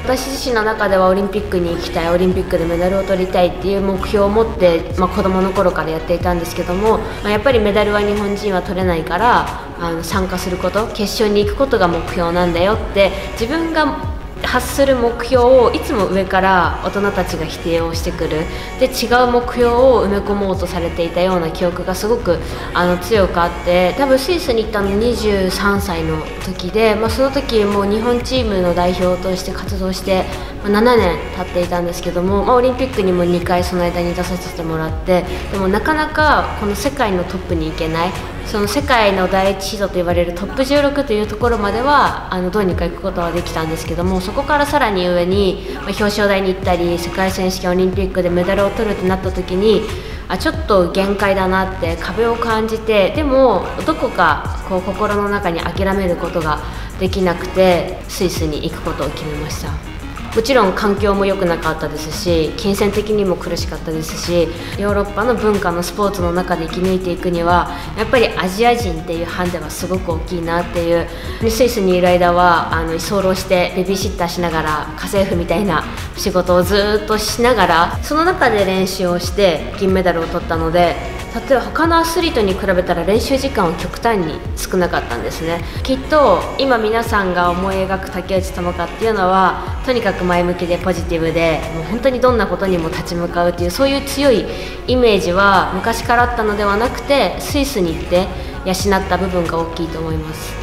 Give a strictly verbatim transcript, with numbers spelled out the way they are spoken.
私自身の中ではオリンピックに行きたい、オリンピックでメダルを取りたいっていう目標を持って、まあ、子どもの頃からやっていたんですけども、まあ、やっぱりメダルは日本人は取れないからあの参加すること、決勝に行くことが目標なんだよって自分が発する目標をいつも上から大人たちが否定をしてくる、で違う目標を埋め込もうとされていたような記憶がすごくあの強くあって、多分スイスに行ったのにじゅうさんさいの時で、まあ、その時もう日本チームの代表として活動してななねん経っていたんですけども、まあ、オリンピックにもにかいその間に出させてもらって、でもなかなかこの世界のトップに行けない、その世界の第一シードと言われるトップじゅうろくというところまではあのどうにか行くことはできたんですけども、そこからさらに上に、まあ、表彰台に行ったり世界選手権オリンピックでメダルを取るってなった時に、あちょっと限界だなって壁を感じて、でもどこかこう心の中に諦めることができなくてスイスに行くことを決めました。もちろん環境も良くなかったですし、金銭的にも苦しかったですし、ヨーロッパの文化のスポーツの中で生き抜いていくにはやっぱりアジア人っていうハンデはすごく大きいなっていう。スイスにいる間はあの居候してベビーシッターしながら家政婦みたいな仕事をずっとしながら、その中で練習をして銀メダルを取ったので、例えば他のアスリートに比べたら練習時間は極端に少なかったんですね。きっと今皆さんが思い描く竹内智香っていうのはとにかく前向きでポジティブで、もう本当にどんなことにも立ち向かうっていう、そういう強いイメージは昔からあったのではなくて、スイスに行って養った部分が大きいと思います。